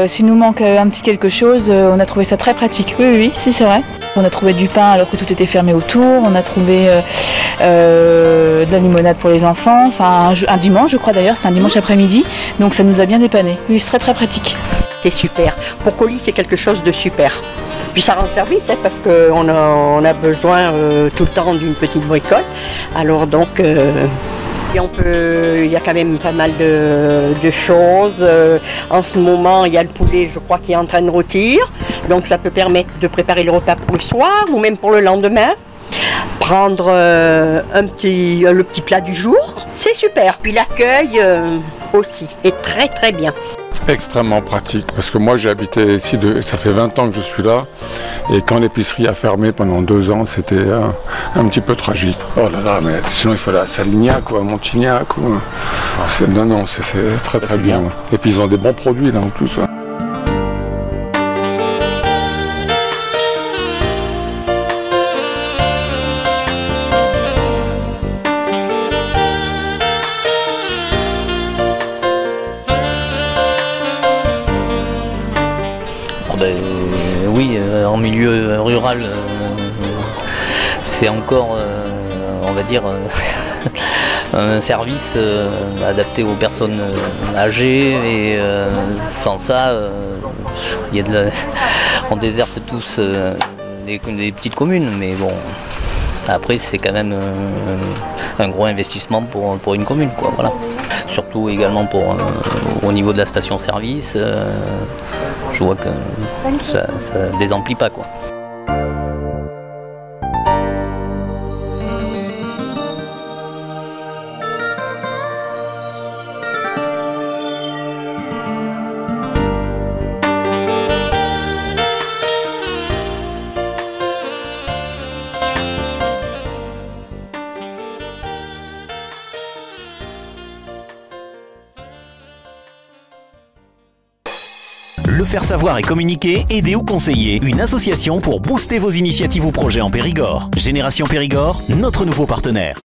s'il nous manque un petit quelque chose, on a trouvé ça très pratique. Oui, oui, si, c'est vrai. On a trouvé du pain alors que tout était fermé autour. On a trouvé de la limonade pour les enfants. Enfin, un dimanche, je crois d'ailleurs, c'était un dimanche après-midi. Donc ça nous a bien dépanné. Oui, c'est très très pratique. C'est super. Pour colis, c'est quelque chose de super. Puis ça rend service parce qu'on a besoin tout le temps d'une petite bricole. Alors donc, il y a quand même pas mal de choses. En ce moment, il y a le poulet, je crois, qui est en train de rôtir. Donc ça peut permettre de préparer le repas pour le soir ou même pour le lendemain. Prendre le petit plat du jour, c'est super. Puis l'accueil aussi est très très bien. Extrêmement pratique, parce que moi j'ai habité ici, ça fait 20 ans que je suis là, et quand l'épicerie a fermé pendant 2 ans, c'était un petit peu tragique. Oh là là, mais sinon il fallait à Salignac ou à Montignac. Non, c'est très très bien. Et puis ils ont des bons produits là en plus. Oui, en milieu rural, c'est encore, on va dire, un service adapté aux personnes âgées et sans ça, on déserte tous des petites communes, mais bon, après c'est quand même un gros investissement pour une commune, quoi, voilà. Surtout également au niveau de la station-service. Je vois que ça désemplit pas, quoi. Le faire savoir et communiquer, aider ou conseiller, une association pour booster vos initiatives ou projets en Périgord. Génération Périgord, notre nouveau partenaire.